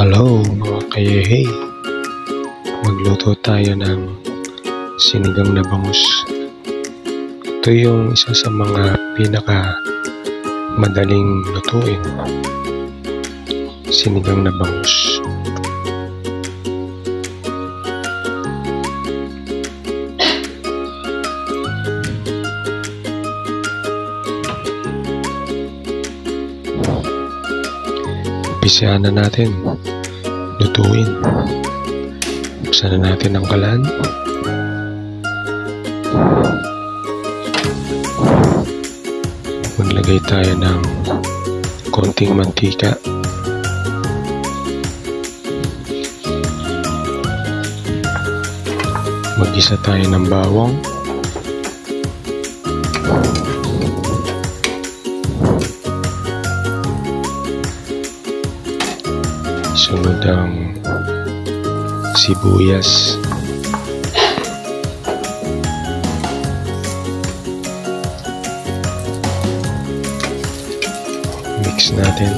Hello mga kayehe, magluto tayo ng sinigang na bangus. Ito yung isa sa mga pinaka madaling lutuin, sinigang na bangus. Umpisahan na natin lutuin. Buksan na natin ang kalan. Maglagay tayo ng konting mantika. Mag-isa tayo ng bawang. Sunod ang sibuyas. Mix natin.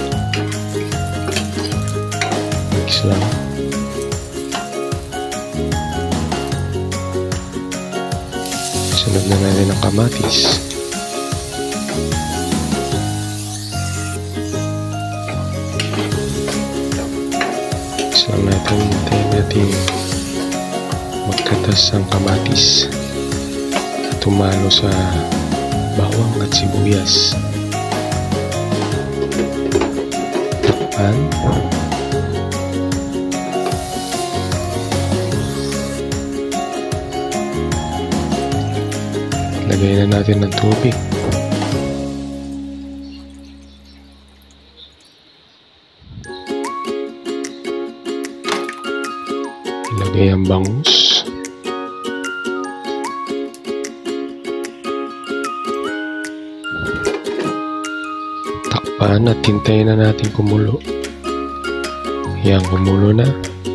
Mix lang. Sunod na natin ang kamatis. Mix lang natin. Hintayin natin magkatas ang kamatis at tumalo sa bawang at sibuyas. Takpan. Lagay na natin ng tubig. Ilagay ang bangus. Takpan at hintayin na natin kumulo. Yan, kumulo na.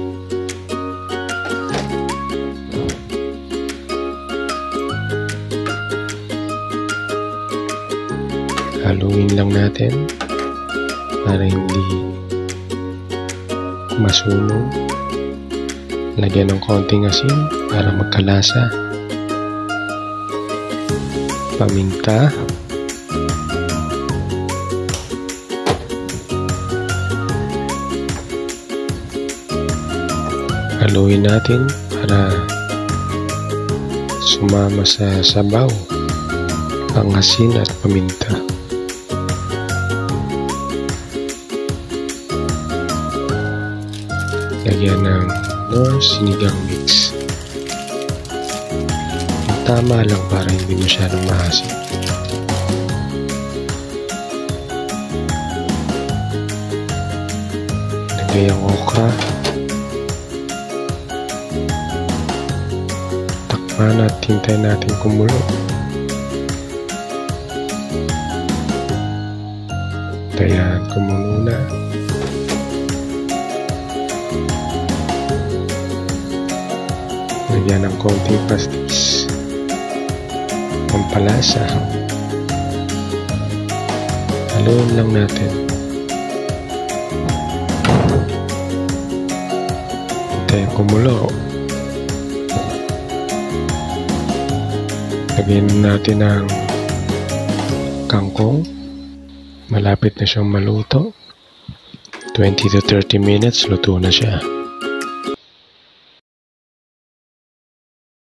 Haluin lang natin para hindi masunog. Lagyan ng konting asin para magkalasa. Paminta. Haluin natin para sumama sa sabaw ang asin at paminta. Lagyan ng sinigang mix. Yung tama lang para hindi masyadong maasim. Lagay ang okra. Takpan at hintayin natin kumulo. Ayan, kumulo na. Lagyan ng konting pastis, pampalasa. Haluin lang natin. Hintayin kumulo. Lagyan natin ng kangkong. Malapit na siyang maluto. 20 to 30 minutes, luto na siya.